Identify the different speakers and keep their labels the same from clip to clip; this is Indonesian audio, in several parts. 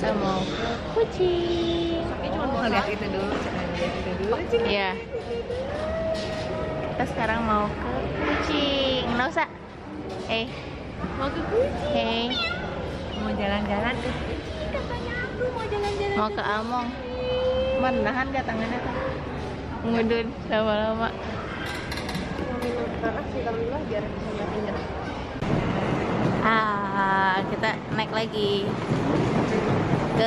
Speaker 1: kita mau ke kucing.
Speaker 2: Tapi cuma mau lihat itu dulu.
Speaker 1: Iya. Kita sekarang mau ke kucing. Nausa.
Speaker 2: Mau ke kucing. Mau jalan-jalan. Katanya aku mau jalan-jalan.
Speaker 1: Mau ke Among. Menahan gak tangannya tuh? Ngudun lama-lama.
Speaker 2: Mau minum panas sih kalau bilang biar bisa nyakinya.
Speaker 1: Kita naik lagi ke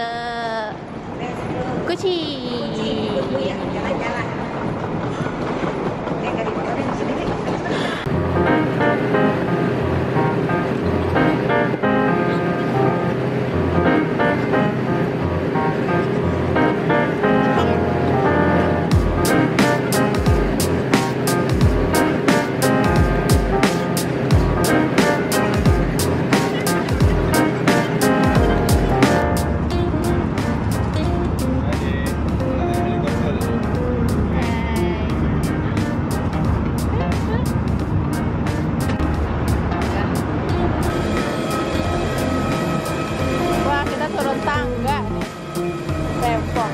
Speaker 1: kucing.
Speaker 2: Iya, jalan-jalan. Nggak dimotorin sendiri.
Speaker 1: Wah, kita turun tangga nih. Repot.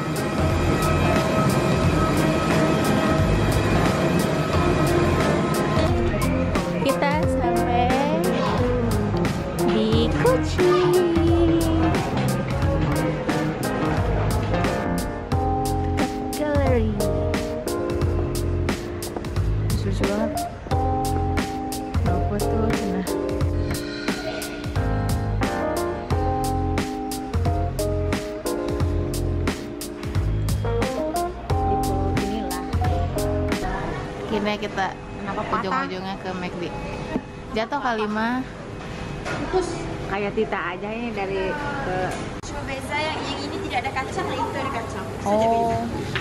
Speaker 1: Kita sampai di kucing. Gallery. Lucu banget. Apa tuh? Nah. Akhirnya kita ujung-ujungnya ke McD. Jatuh kali mah.
Speaker 2: Terus kayak Tita aja ini dari ke
Speaker 3: Cuma beza yang ini tidak ada kacang, yang itu ada kacang.
Speaker 1: Oh.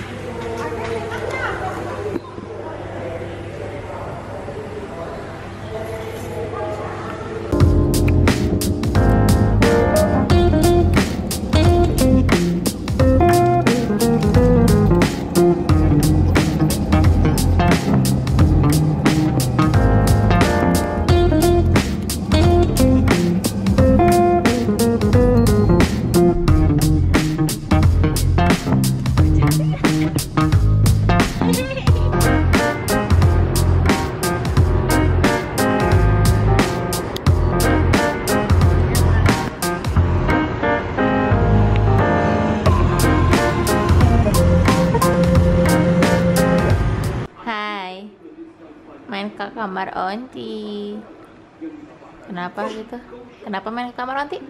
Speaker 1: Hai, main ke kamar Onti. Kenapa gitu? Kenapa main ke kamar Onti?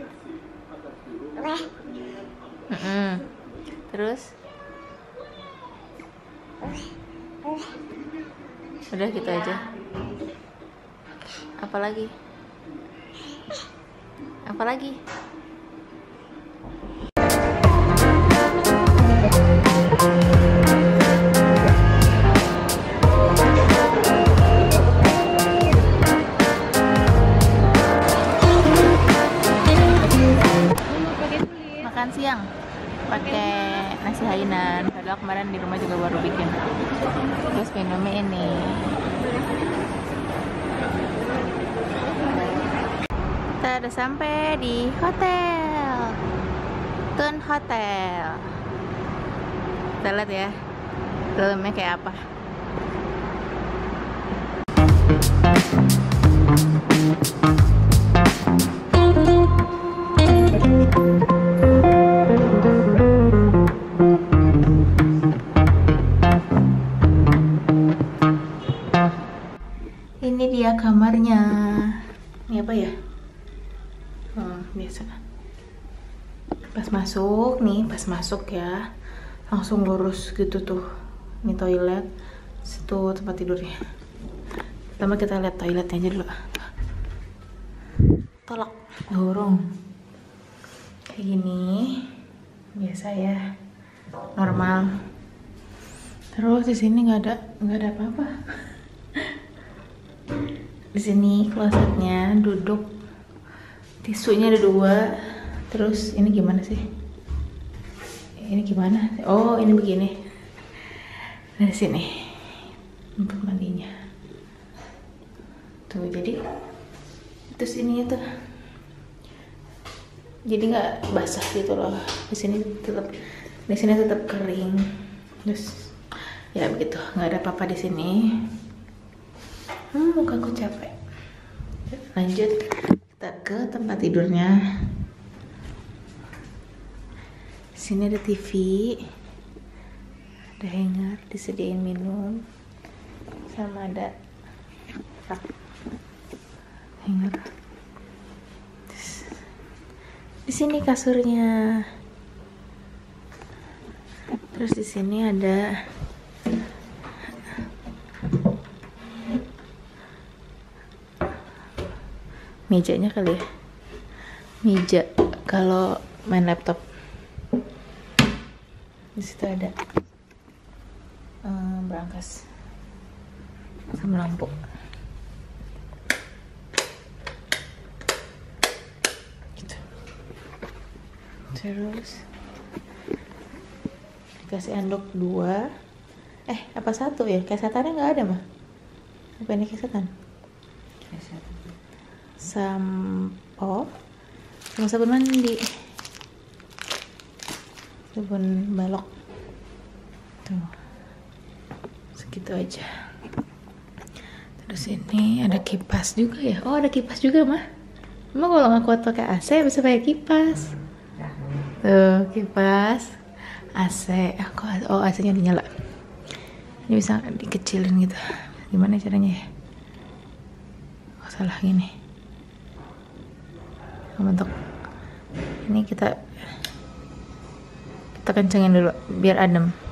Speaker 1: Terus? Udah gitu aja. Apa lagi? Apa lagi? Makan siang pakai nasi hainan. Padahal kemarin di rumah juga baru bikin. Terus minumnya ini. Kita udah sampai di hotel Tun Hotel. Kita lihat ya dalamnya kayak apa. Ini dia kamarnya. Ini apa ya? Biasa. Pas masuk nih, pas masuk ya, langsung lurus gitu tuh. Ini toilet, situ tempat tidurnya. Pertama kita lihat toiletnya aja dulu. Tolak, dorong. Kayak gini, biasa ya, normal. Terus di sini nggak ada apa-apa. Di sini klosetnya, duduk, tisunya ada 2. Terus ini gimana sih? Ini gimana? Oh, ini begini. Dari sini tempat mandinya. Tuh, jadi terus ini tuh jadi nggak basah gitu loh. Di sini tetap kering. Terus ya begitu, nggak ada apa-apa di sini. Muka aku capek. Lanjut kita ke tempat tidurnya. Sini ada TV, ada hanger, disediain minum, sama ada rak hanger. Di sini kasurnya. Terus di sini ada mejanya kali ya. Meja kalau main laptop. Di situ ada berangkas sama lampu. Gitu. Terus dikasih anduk 2. Apa 1 ya? Kesetannya nggak ada mah? Apa ini kesetan? Sampo sama sabun mandi, sabun balok tuh, segitu aja. Terus ini ada kipas juga ya. Oh, ada kipas juga mah. Emang kalau nggak kuat pakai AC bisa pakai kipas. Tuh kipas AC. Oh, AC-nya dinyala. Ini bisa dikecilin gitu. Gimana caranya ya? Oh, salah gini. Untuk ini kita kencengin dulu biar adem.